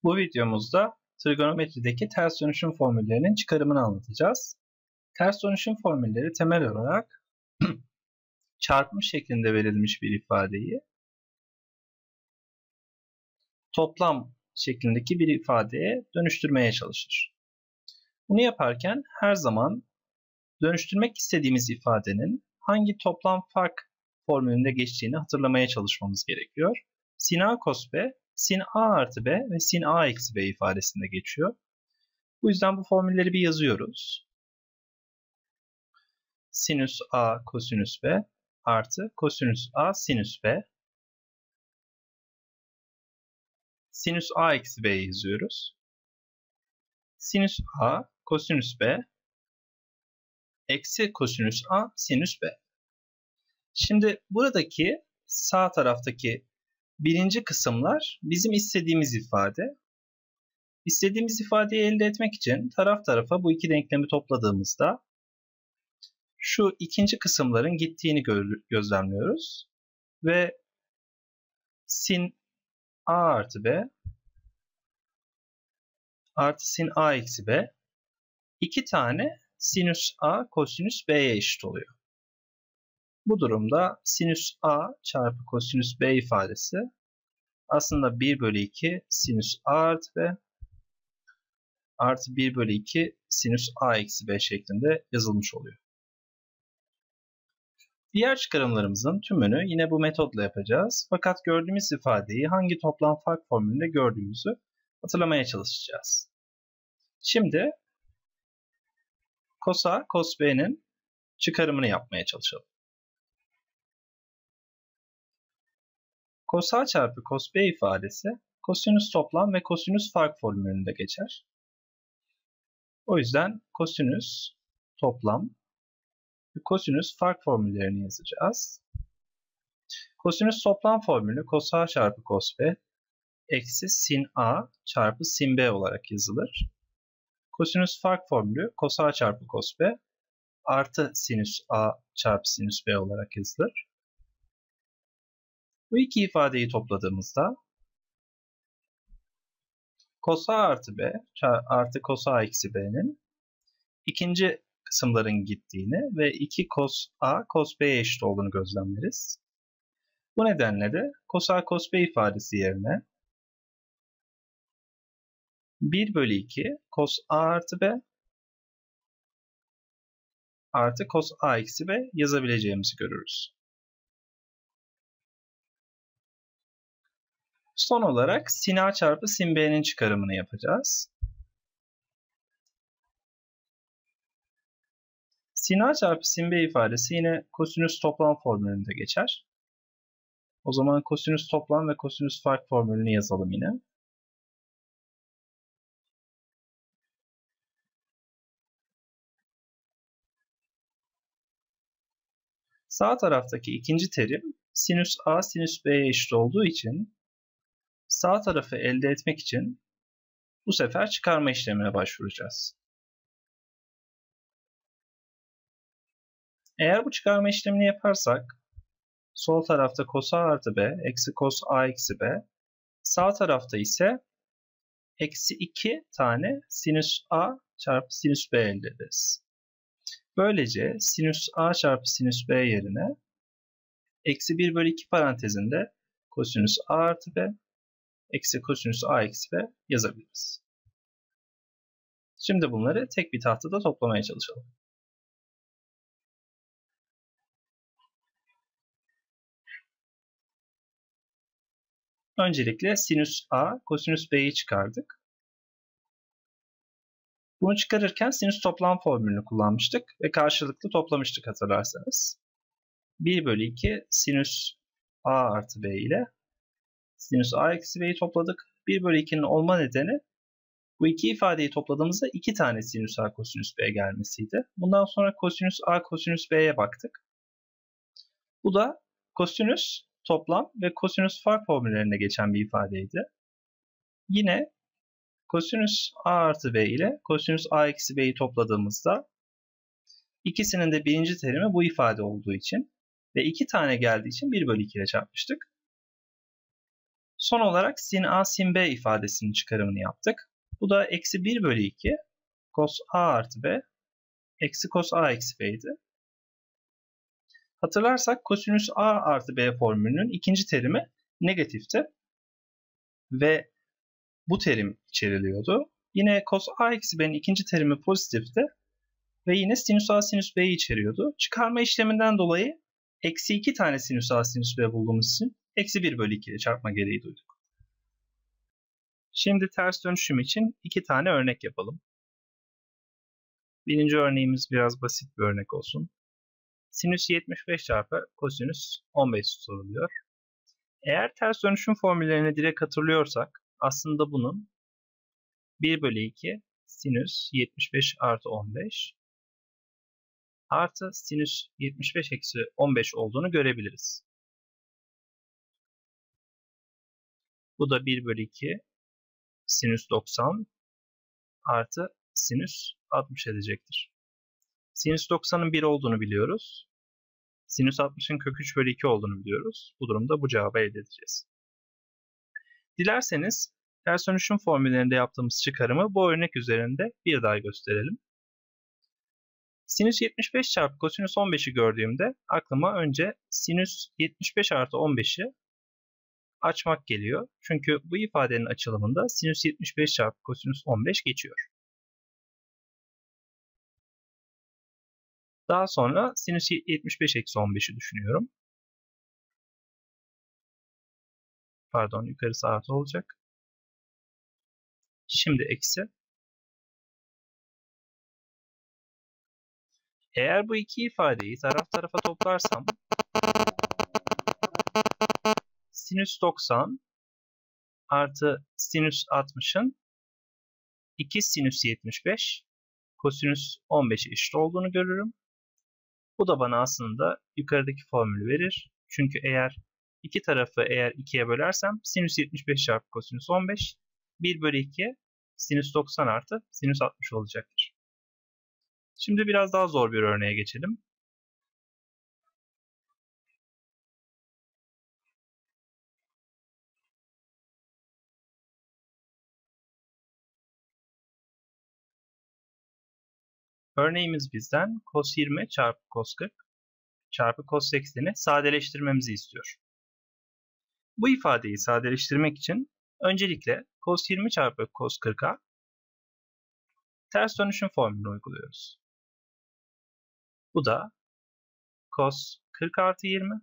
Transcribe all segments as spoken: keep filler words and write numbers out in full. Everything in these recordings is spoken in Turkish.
Bu videomuzda trigonometrideki ters dönüşüm formüllerinin çıkarımını anlatacağız. Ters dönüşüm formülleri temel olarak çarpım şeklinde verilmiş bir ifadeyi toplam şeklindeki bir ifadeye dönüştürmeye çalışır. Bunu yaparken her zaman dönüştürmek istediğimiz ifadenin hangi toplam fark formülünde geçtiğini hatırlamaya çalışmamız gerekiyor. Sin A cos B, sin A artı B ve sin A eksi B ifadesinde geçiyor. Bu yüzden bu formülleri bir yazıyoruz. Sinüs A kosinüs B artı kosinüs A sinüs B. Sinüs A eksi B'yi yazıyoruz. Sinüs A kosinüs B eksi kosinüs A sinüs B. Şimdi buradaki sağ taraftaki birinci kısımlar bizim istediğimiz ifade. İstediğimiz ifadeyi elde etmek için taraf tarafa bu iki denklemi topladığımızda şu ikinci kısımların gittiğini gözlemliyoruz. Ve sin A artı B artı sin A eksi B iki tane sinüs A kosinüs B'ye eşit oluyor. Bu durumda sinüs A çarpı kosinüs B ifadesi aslında bir bölü iki sinüs A artı B artı bir bölü iki sinüs A eksi B şeklinde yazılmış oluyor. Diğer çıkarımlarımızın tümünü yine bu metodla yapacağız. Fakat gördüğümüz ifadeyi hangi toplam fark formülünde gördüğümüzü hatırlamaya çalışacağız. Şimdi cos A, cos B'nin çıkarımını yapmaya çalışalım. Cos A çarpı cos B ifadesi kosinüs toplam ve kosinüs fark formülünde geçer. O yüzden kosinüs toplam ve kosinüs fark formüllerini yazacağız. Kosinüs toplam formülü cos A çarpı cos B eksi sin A çarpı sin B olarak yazılır. Kosinüs fark formülü cos A çarpı cos B artı sinüs A çarpı sinüs B olarak yazılır. Bu iki ifadeyi topladığımızda cos A artı B artı cos A eksi B'nin ikinci kısımların gittiğini ve iki cos A cos B'ye eşit olduğunu gözlemleriz. Bu nedenle de cos A cos B ifadesi yerine bir bölü iki cos A artı B artı cos A eksi B yazabileceğimizi görürüz. Son olarak sin A çarpı sin B'nin çıkarımını yapacağız. Sin A çarpı sin B ifadesi yine kosinüs toplam formülünde geçer. O zaman kosinüs toplam ve kosinüs fark formülünü yazalım yine. Sağ taraftaki ikinci terim sinüs A sinüs B'ye eşit olduğu için sağ tarafı elde etmek için bu sefer çıkarma işlemine başvuracağız. Eğer bu çıkarma işlemini yaparsak sol tarafta cos A artı B eksi cos A eksi B, sağ tarafta ise eksi iki tane sinüs A çarpı sinüs B elde ederiz. Böylece sinüs A çarpı sinüs B yerine eksi bir bölü iki parantezinde kosinüs A artı B eksi kosinüs A eksi B yazabiliriz. Şimdi bunları tek bir tahtada toplamaya çalışalım. Öncelikle sinüs A, kosinüs B'yi çıkardık. Bunu çıkarırken sinüs toplam formülünü kullanmıştık ve karşılıklı toplamıştık hatırlarsanız. bir bölü iki sinüs A artı B ile sinüs A eksi B'yi topladık. bir bölü ikinin olma nedeni bu iki ifadeyi topladığımızda iki tane sinüs A kosinüs B gelmesiydi. Bundan sonra kosinüs A kosinüs B'ye baktık. Bu da kosinüs toplam ve kosinüs fark formüllerine geçen bir ifadeydi. Yine kosinüs A artı B ile kosinüs A eksi B'yi topladığımızda ikisinin de birinci terimi bu ifade olduğu için ve iki tane geldiği için bir bölü iki ile çarpmıştık. Son olarak sin A sin B ifadesinin çıkarımını yaptık. Bu da eksi bir bölü iki cos A artı B eksi cos A eksi B'ydi. Hatırlarsak kosinüs A artı B formülünün ikinci terimi negatifti. Ve bu terim içeriliyordu. Yine cos A eksi B'nin ikinci terimi pozitifti. Ve yine sinüs A sinüs B'yi içeriyordu. Çıkarma işleminden dolayı eksi iki tane sinüs A sinüs B bulduğumuz için eksi bir bölü iki ile çarpma gereği duyduk. Şimdi ters dönüşüm için iki tane örnek yapalım. Birinci örneğimiz biraz basit bir örnek olsun. Sinüs yetmiş beş çarpı kosinüs on beş soruluyor. Eğer ters dönüşüm formüllerini direkt hatırlıyorsak aslında bunun bir bölü iki sinüs yetmiş beş artı on beş artı sinüs yetmiş beş eksi on beş olduğunu görebiliriz. Bu da bir bölü iki sinüs doksan artı sinüs altmış edecektir. Sinüs doksanın bir olduğunu biliyoruz. Sinüs altmışın kök üç bölü iki olduğunu biliyoruz. Bu durumda bu cevabı elde edeceğiz. Dilerseniz ters dönüşüm formüllerinde yaptığımız çıkarımı bu örnek üzerinde bir daha gösterelim. Sinüs yetmiş beş çarpı kosinüs on beşi gördüğümde aklıma önce sinüs yetmiş beş artı on beşi açmak geliyor. Çünkü bu ifadenin açılımında sinüs yetmiş beş çarpı kosinüs on beş geçiyor. Daha sonra sinüs yetmiş beş eksi on beşi düşünüyorum. Pardon, yukarısı artı olacak. Şimdi eksi. Eğer bu iki ifadeyi taraf tarafa toplarsam sinüs doksan artı sinüs altmışın iki sinüs yetmiş beş kosinüs on beşe eşit olduğunu görürüm. Bu da bana aslında yukarıdaki formülü verir. Çünkü eğer iki tarafı eğer ikiye bölersem sinüs yetmiş beş çarpı kosinüs on beş bir bölü iki sinüs doksan artı sinüs altmış olacaktır. Şimdi biraz daha zor bir örneğe geçelim. Örneğimiz bizden cos yirmi çarpı cos kırk çarpı cos seksen'i sadeleştirmemizi istiyor. Bu ifadeyi sadeleştirmek için öncelikle cos yirmi çarpı cos kırk'a ters dönüşüm formülünü uyguluyoruz. Bu da cos kırk artı yirmi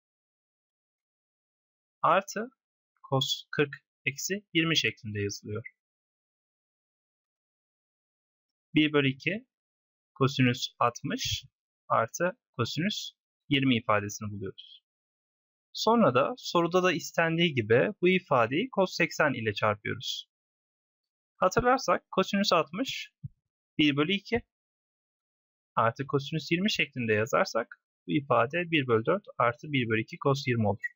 artı cos kırk eksi yirmi şeklinde yazılıyor. bir bölü iki kosinüs altmış artı kosinüs yirmi ifadesini buluyoruz. Sonra da soruda da istendiği gibi bu ifadeyi cos seksen ile çarpıyoruz. Hatırlarsak kosinüs altmış bir bölü iki artı kosinüs yirmi şeklinde yazarsak bu ifade bir bölü dört artı bir bölü iki cos yirmi olur.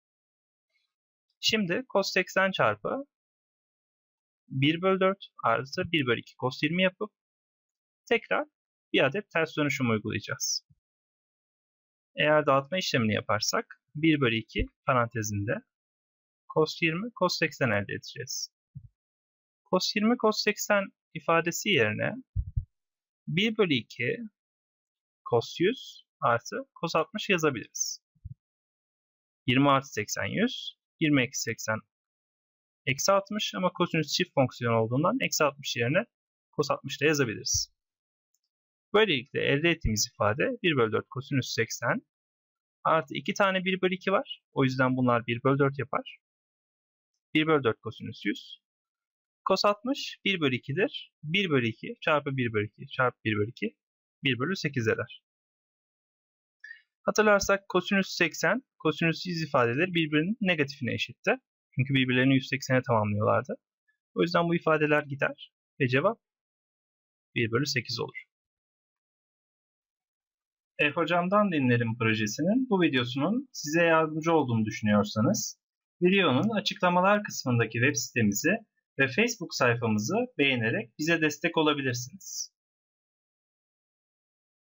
Şimdi cos seksen çarpı bir bölü dört artı bir bölü iki cos yirmi yapıp tekrar bir adet ters dönüşüm uygulayacağız. Eğer dağıtma işlemini yaparsak bir bölü iki parantezinde cos yirmi cos seksen elde edeceğiz. Cos yirmi cos seksen ifadesi yerine bir bölü iki cos yüz artı cos altmış yazabiliriz. yirmi artı seksen yüz, yirmi eksi seksen eksi altmış ama kosinüs çift fonksiyon olduğundan eksi altmış yerine cos altmış da yazabiliriz. Böylelikle elde ettiğimiz ifade bir bölü dört kosinüs seksen artı iki tane bir bölü iki var. O yüzden bunlar bir bölü dört yapar. bir bölü dört kosinüs yüz. Cos altmış bir bölü iki'dir. bir bölü iki çarpı bir bölü iki çarpı bir bölü iki bir bölü sekiz eder. Hatırlarsak kosinüs seksen, kosinüs yüz ifadeleri birbirinin negatifine eşitti. Çünkü birbirlerini yüz seksene tamamlıyorlardı. O yüzden bu ifadeler gider ve cevap bir bölü sekiz olur. E Hocam'dan Dinlerim projesinin bu videosunun size yardımcı olduğunu düşünüyorsanız, videonun açıklamalar kısmındaki web sitemizi ve Facebook sayfamızı beğenerek bize destek olabilirsiniz.